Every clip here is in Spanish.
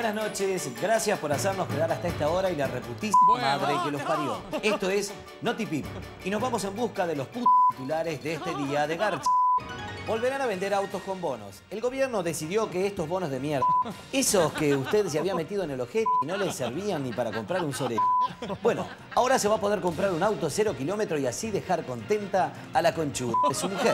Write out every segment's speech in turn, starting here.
Buenas noches, gracias por hacernos quedar hasta esta hora y la reputísima madre que los parió. Esto es Notipip y nos vamos en busca de los putos titulares de este día de Garch. Volverán a vender autos con bonos. El gobierno decidió que estos bonos de mierda, esos que usted se había metido en el ojete y no le servían ni para comprar un sorete. Bueno, ahora se va a poder comprar un auto 0 kilómetros y así dejar contenta a la conchuda de su mujer.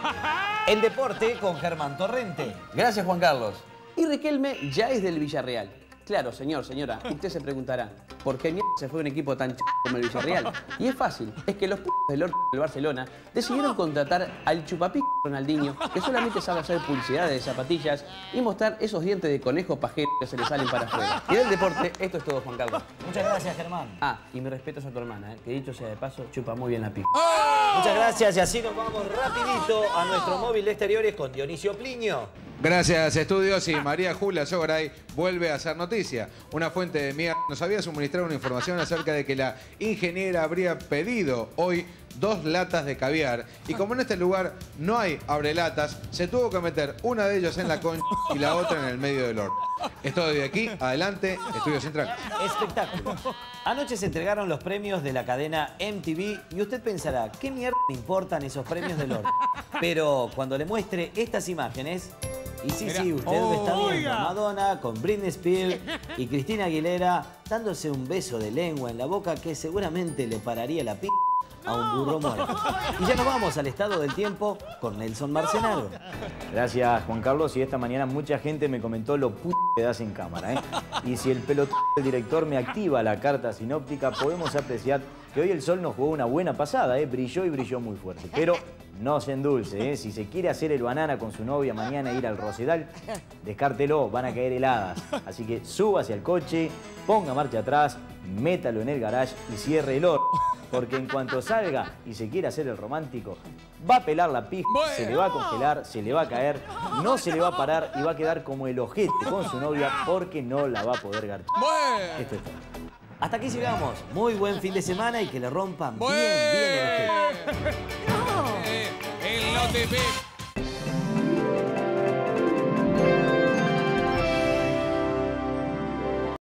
El deporte con Germán Torrente. Gracias, Juan Carlos. Y Riquelme ya es del Villarreal. Claro, señor, señora, usted se preguntará, ¿por qué mierda se fue un equipo tan como el Villarreal? Y es fácil, es que los del Barcelona decidieron contratar al chupapi Ronaldinho, que solamente sabe hacer publicidad de zapatillas y mostrar esos dientes de conejo pajero que se le salen para afuera. Y del deporte, esto es todo, Juan Carlos. Muchas gracias, Germán. Ah, y me respetas a tu hermana, que dicho sea de paso, chupa muy bien la pija. Muchas gracias y así nos vamos rapidito a nuestro móvil de exteriores con Dionisio Plinio. Gracias, estudios. Y María Julia Sogaray vuelve a hacer noticia. Una fuente de mierda nos había suministrado una información acerca de que la ingeniera habría pedido hoy 2 latas de caviar. Y como en este lugar no hay abrelatas, se tuvo que meter una de ellas en la concha y la otra en el medio del horno. Es todo de aquí, adelante, Estudio Central. Espectáculo. Anoche se entregaron los premios de la cadena MTV y usted pensará, ¿qué mierda le importan esos premios del horno? Pero cuando le muestre estas imágenes... Y sí, sí, usted lo está viendo. Madonna con Britney Spears y Cristina Aguilera dándose un beso de lengua en la boca que seguramente le pararía la p*** a un burro muerto. Y ya nos vamos al estado del tiempo con Nelson Marcenaro. Gracias, Juan Carlos. Y esta mañana mucha gente me comentó lo p*** que das en cámara, ¿eh? Y si el pelotudo del director me activa la carta sinóptica, podemos apreciar que hoy el sol nos jugó una buena pasada, ¿eh? Brilló y brilló muy fuerte. Pero no se endulce, ¿eh? Si se quiere hacer el banana con su novia mañana e ir al Rosedal, descártelo, van a caer heladas. Así que súbase al coche, ponga marcha atrás, métalo en el garage y cierre el horno. Porque en cuanto salga y se quiera hacer el romántico, va a pelar la pija, se le va a congelar, se le va a caer, no se le va a parar y va a quedar como el ojete con su novia porque no la va a poder garchar. Esto es todo. Hasta aquí llegamos. Muy buen fin de semana y que le rompan bien el ojete. El Notipip.